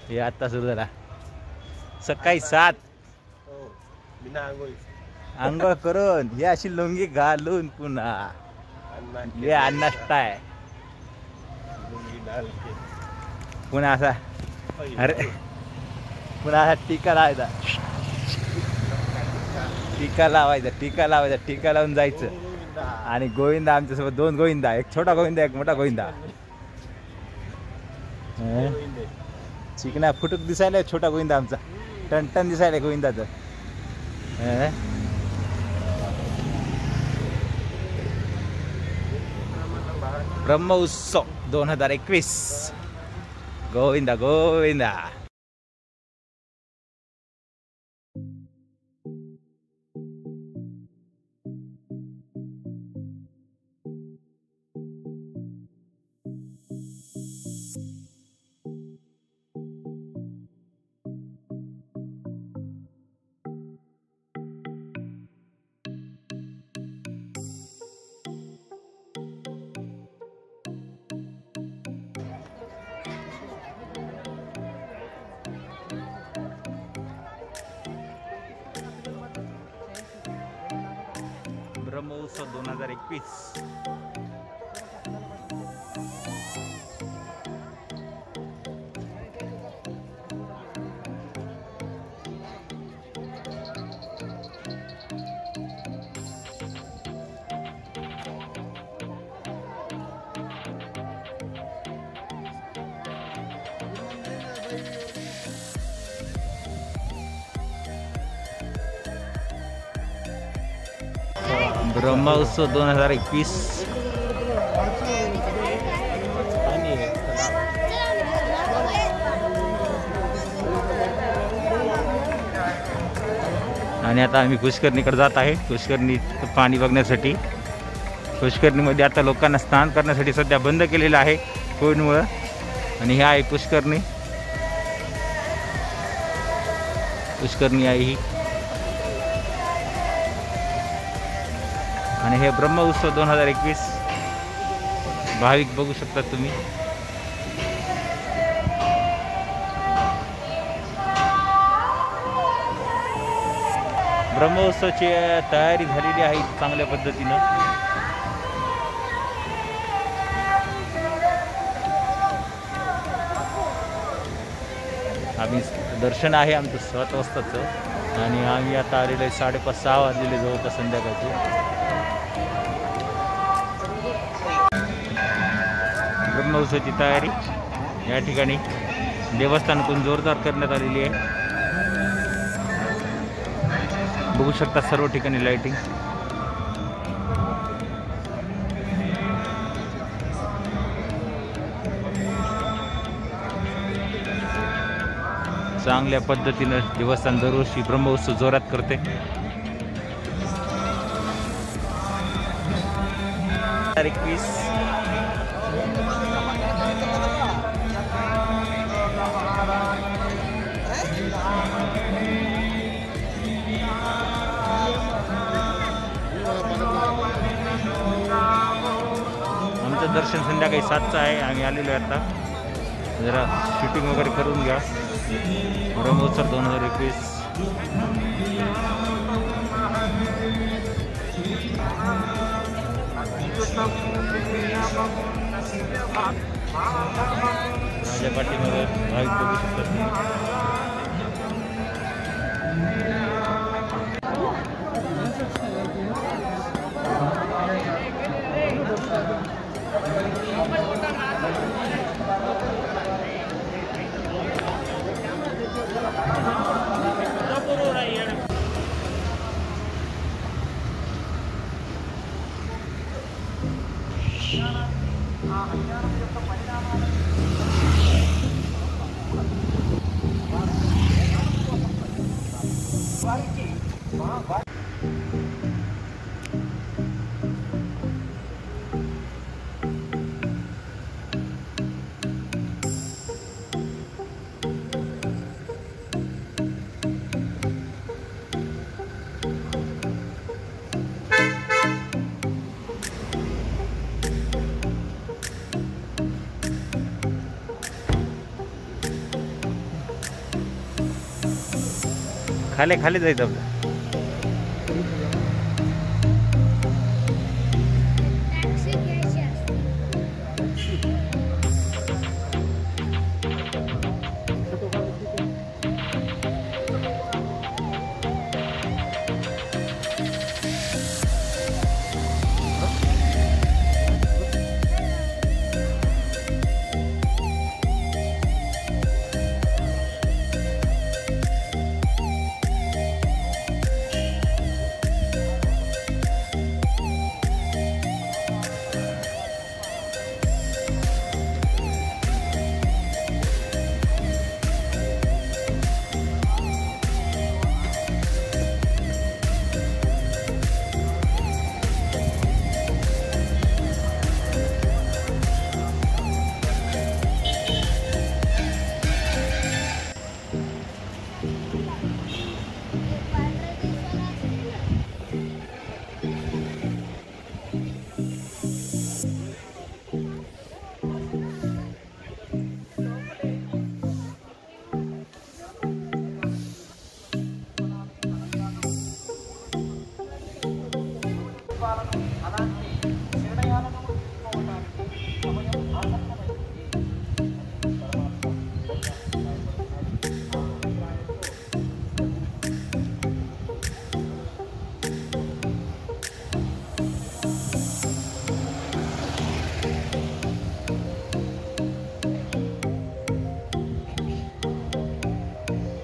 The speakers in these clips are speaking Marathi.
हे आता सुरू झाला सकाळी 7 आंघोळ करून हे अशी लुंगी घालून पुन्हा हे नाश्ता आहे पुन्हा असा अरे पुन्हा असा टीका लावायचा टीका लावून जायचं आणि गोविंदा आमच्यासोबत 2 गोविंदा एक छोटा गोविंदा एक मोठा गोविंदा चिकना फुटूक दिसायला छोटा गोविंदा आमचा टन दिसायला गोविंदाचं ब्रह्मोत्सव 2021 गोविंदा गोविंदा ब्रह्मोत्सव 2021 ब्रह्मोत्सव 2021 आणि आता आम्ही पुष्करणीकडे जात आहे पुष्करणी पाणी बघण्यासाठी पुष्करणीमध्ये आता लोकांना स्नान करण्यासाठी सध्या बंद केलेलं आहे कोविडमुळे आणि ही आहे पुष्करणी आहे ही आणि हे ब्रह्मोत्सव 2021 भाविक बघू शकता तुम्ही ब्रह्मोत्सवाची तयारी झालेली आहे चांगल्या पद्धतीनं आम्ही दर्शन आहे आमचं 7 वाजताचं आणि आम्ही आता आलेलो आहे 5:30-6 वाजलेले जवळपास संध्याकाळचे ब्रह्मोत्सवाची तयारी या ठिकाणी देवस्थानातून जोरदार करण्यात आलेली आहे बघू शकता सर्व ठिकाणी लाइटिंग चांगल्या पद्धतीने देवस्थान दरवर्षी ब्रह्मोत्सव जोरात करते तारीख 20 आमचं दर्शन संध्याकाळी 7चं आहे आम्ही आलेलो आहे आता जरा शूटिंग वगैरे करून घ्या ब्रह्मोत्सव 2021 माझ्या पाठीमध्ये भाविक बघू शकतात खाली खाली जायचं आपलं.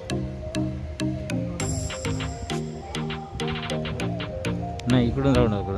नाही, इकडून जाऊ नका.